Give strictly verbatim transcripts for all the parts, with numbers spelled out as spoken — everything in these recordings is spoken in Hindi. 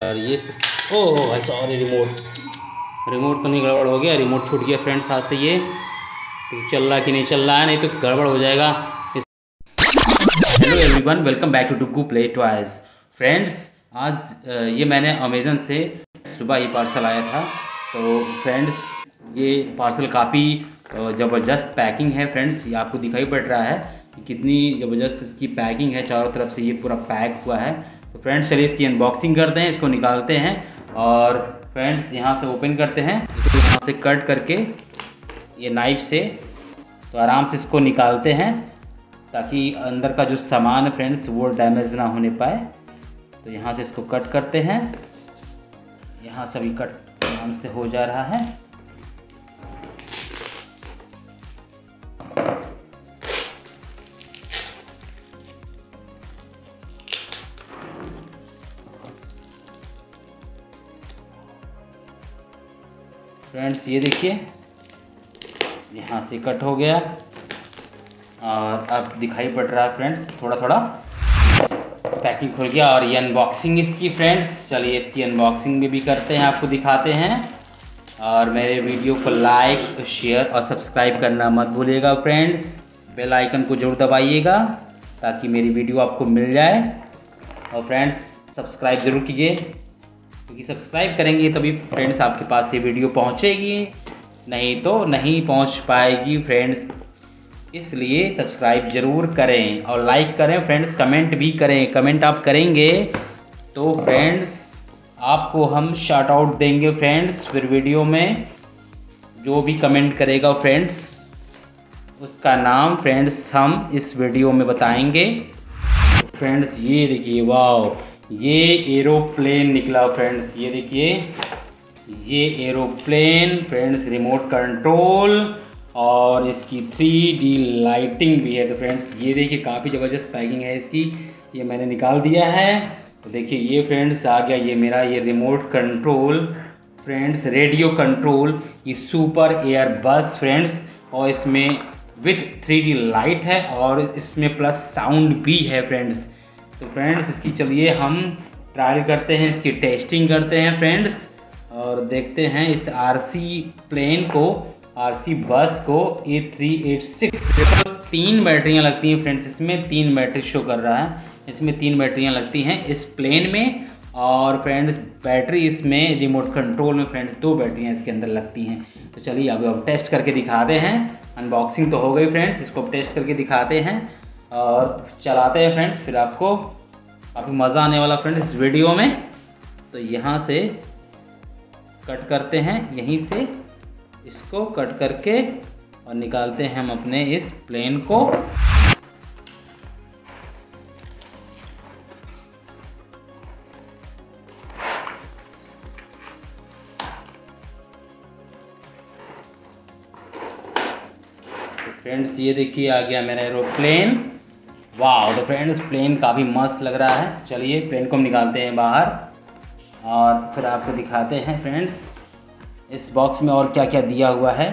और ये ओह भाई सॉरी, रिमोट रिमोट तो नहीं गड़बड़ हो गया, रिमोट छूट गया फ्रेंड्स हाथ से। ये तो चल रहा कि नहीं चल रहा है, नहीं तो गड़बड़ हो जाएगा। Hello everyone, welcome back to Duggu play toys. Friends आज ये मैंने अमेज़न से सुबह ही पार्सल आया था। तो फ्रेंड्स ये पार्सल काफ़ी ज़बरदस्त पैकिंग है फ्रेंड्स। ये आपको दिखाई पड़ रहा है कि कितनी ज़बरदस्त इसकी पैकिंग है, चारों तरफ से ये पूरा पैक हुआ है। तो फ्रेंड्स चलिए इसकी अनबॉक्सिंग करते हैं, इसको निकालते हैं और फ्रेंड्स यहाँ से ओपन करते हैं। इसको यहाँ से कट करके ये नाइफ से तो आराम से इसको निकालते हैं, ताकि अंदर का जो सामान है फ्रेंड्स वो डैमेज ना होने पाए। तो यहाँ से इसको कट करते हैं, यहाँ से भी कट आराम से हो जा रहा है। फ्रेंड्स ये देखिए यहाँ से कट हो गया और अब दिखाई पड़ रहा है फ्रेंड्स, थोड़ा थोड़ा पैकिंग खुल गया। और ये अनबॉक्सिंग इसकी फ्रेंड्स, चलिए इसकी अनबॉक्सिंग भी, भी करते हैं, आपको दिखाते हैं। और मेरे वीडियो को लाइक शेयर और सब्सक्राइब करना मत भूलिएगा फ्रेंड्स। बेल आइकन को जरूर दबाइएगा ताकि मेरी वीडियो आपको मिल जाए। और फ्रेंड्स सब्सक्राइब ज़रूर कीजिए, क्योंकि सब्सक्राइब करेंगे तभी फ्रेंड्स आपके पास ये वीडियो पहुंचेगी, नहीं तो नहीं पहुंच पाएगी फ्रेंड्स। इसलिए सब्सक्राइब ज़रूर करें और लाइक करें फ्रेंड्स, कमेंट भी करें। कमेंट आप करेंगे तो फ्रेंड्स आपको हम शाउट आउट देंगे फ्रेंड्स। फिर वीडियो में जो भी कमेंट करेगा फ्रेंड्स उसका नाम फ्रेंड्स हम इस वीडियो में बताएंगे। फ्रेंड्स ये देखिए, वाह ये एरोप्लेन निकला फ्रेंड्स। ये देखिए ये एरोप्लेन फ्रेंड्स, रिमोट कंट्रोल और इसकी थ्री डी लाइटिंग भी है। तो फ्रेंड्स ये देखिए काफ़ी ज़बरदस्त पैकिंग है इसकी। ये मैंने निकाल दिया है। तो देखिए ये फ्रेंड्स आ गया ये मेरा ये remote control friends, radio control, ये सुपर एयर बस फ्रेंड्स। और इसमें विथ थ्री डी लाइट है और इसमें प्लस साउंड भी है फ्रेंड्स। तो फ्रेंड्स इसकी चलिए हम ट्रायल करते हैं, इसकी टेस्टिंग करते हैं फ्रेंड्स और देखते हैं इस आरसी प्लेन को, आरसी बस को। ए थ्री एट सिक्स तीन बैटरियां लगती हैं फ्रेंड्स, इसमें तीन बैटरी शो कर रहा है, इसमें तीन बैटरियां लगती हैं इस प्लेन में। और फ्रेंड्स बैटरी इसमें रिमोट कंट्रोल में फ्रेंड्स दो बैटरियां इसके अंदर लगती हैं। तो चलिए अब अब टेस्ट करके दिखाते हैं। अनबॉक्सिंग तो हो गई फ्रेंड्स, इसको टेस्ट करके दिखाते हैं और चलाते हैं फ्रेंड्स। फिर आपको काफ़ी मज़ा आने वाला फ्रेंड्स इस वीडियो में। तो यहाँ से कट करते हैं, यहीं से इसको कट करके और निकालते हैं हम अपने इस प्लेन को। तो फ्रेंड्स ये देखिए आ गया मेरा एरोप्लेन। वाह, तो फ्रेंड्स प्लेन काफ़ी मस्त लग रहा है। चलिए प्लेन को हम निकालते हैं बाहर और फिर आपको दिखाते हैं फ्रेंड्स इस बॉक्स में और क्या क्या दिया हुआ है।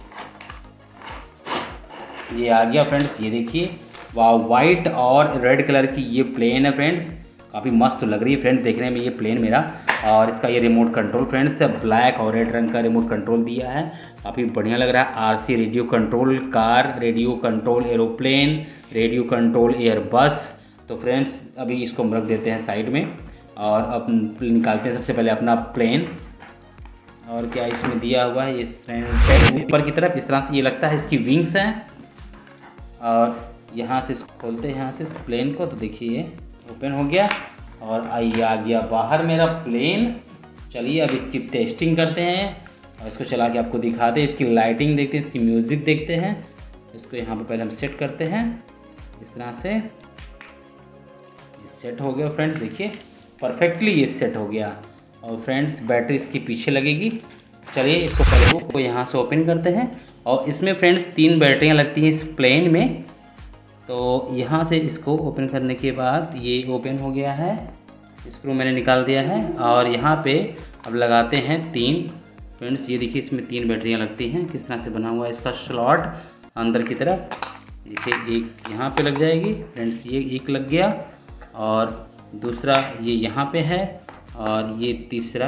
ये आ गया फ्रेंड्स, ये देखिए वाह, वाइट और रेड कलर की ये प्लेन है फ्रेंड्स, काफ़ी मस्त लग रही है फ्रेंड्स देखने में ये प्लेन मेरा। और इसका ये रिमोट कंट्रोल फ्रेंड्स ब्लैक और रेड रंग का रिमोट कंट्रोल दिया है, काफ़ी बढ़िया लग रहा है। RC radio control car, radio control aeroplane, radio control air bus. तो फ्रेंड्स अभी इसको हम रख देते हैं साइड में और अब निकालते हैं सबसे पहले अपना प्लेन। और क्या इसमें दिया हुआ है ये फ्रेंड्स, ऊपर की तरफ इस तरह से ये लगता है इसकी विंग्स हैं। और यहाँ से खोलते हैं यहाँ से इस प्लेन को, तो देखिए ये ओपन हो गया और आइए आ गया बाहर मेरा प्लेन। चलिए अब इसकी टेस्टिंग करते हैं और इसको चला के आपको दिखाते हैं, इसकी लाइटिंग देखते हैं, इसकी म्यूज़िक देखते हैं। इसको यहाँ पे पहले हम सेट करते हैं इस तरह से। ये सेट हो गया फ्रेंड्स, देखिए परफेक्टली ये सेट हो गया। और फ्रेंड्स बैटरी इसके पीछे लगेगी। चलिए इसको पहले को यहाँ से ओपन करते हैं और इसमें फ्रेंड्स तीन बैटरियाँ लगती हैं इस प्लेन में। तो यहाँ से इसको ओपन करने के बाद ये ओपन हो गया है, स्क्रू मैंने निकाल दिया है। और यहाँ पे अब लगाते हैं तीन फ्रेंड्स, ये देखिए इसमें तीन बैटरियाँ लगती हैं, किस तरह से बना हुआ है इसका स्लॉट अंदर की तरफ। देखिए एक यहाँ पे लग जाएगी फ्रेंड्स, ये एक लग गया और दूसरा ये यहाँ पे है और ये तीसरा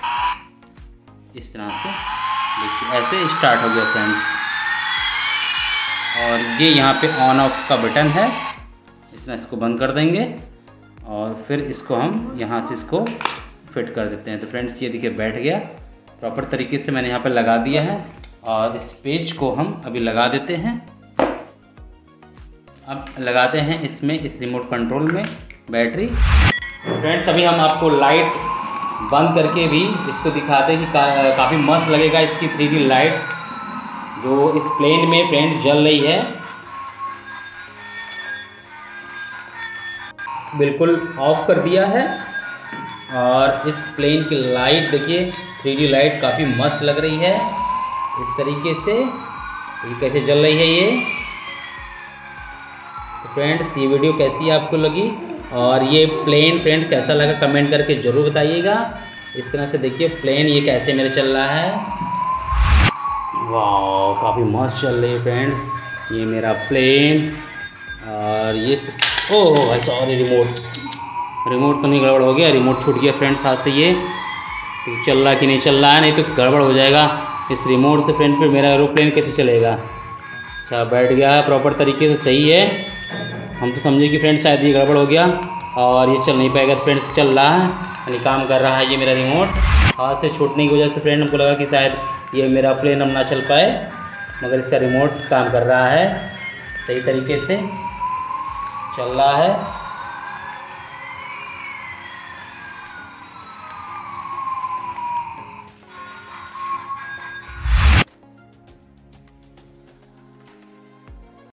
इस तरह से देखिए ऐसे स्टार्ट हो गया फ्रेंड्स। और ये यहाँ पे ऑन ऑफ का बटन है, इस तरह इसको बंद कर देंगे और फिर इसको हम यहाँ से इसको फिट कर देते हैं। तो फ्रेंड्स ये देखिए बैठ गया प्रॉपर तरीके से, मैंने यहाँ पर लगा दिया है। और इस पेज को हम अभी लगा देते हैं। अब लगाते हैं इसमें इस रिमोट कंट्रोल में बैटरी। फ्रेंड्स अभी हम आपको लाइट बंद करके भी इसको दिखाते हैं कि का, काफ़ी मस्त लगेगा इसकी थ्री डी लाइट जो इस प्लेन में फ्रेंड जल रही है। बिल्कुल ऑफ कर दिया है और इस प्लेन की लाइट देखिए थ्री डी लाइट काफ़ी मस्त लग रही है इस तरीके से। ये कैसे जल रही है ये। तो फ्रेंड्स ये वीडियो कैसी आपको लगी और ये प्लेन फ्रेंड कैसा लगा कमेंट करके ज़रूर बताइएगा। इस तरह से देखिए प्लेन ये कैसे मेरे चल रहा है। वाह काफ़ी मस्त चल रही है फ्रेंड्स ये मेरा प्लेन। और ये ओह भाई सॉरी रिमोट रिमोट तो नहीं गड़बड़ हो गया, रिमोट छूट गया फ्रेंड्स हाथ से। ये तो चल रहा कि नहीं चल रहा है, नहीं तो गड़बड़ हो जाएगा इस रिमोट से फ्रेंड। फिर मेरा एरोप्लेन कैसे चलेगा। अच्छा बैठ गया है प्रॉपर तरीके से, सही है। हम तो समझे कि फ्रेंड्स शायद ये गड़बड़ हो गया और ये चल नहीं पाएगा। फ्रेंड्स चल रहा है यानी काम कर रहा है ये मेरा रिमोट। हाथ से छूटने की वजह से फ्रेंड हमको लगा कि शायद ये मेरा प्लेन हम ना चल पाए, मगर इसका रिमोट काम कर रहा है सही तरीके से, चल रहा है।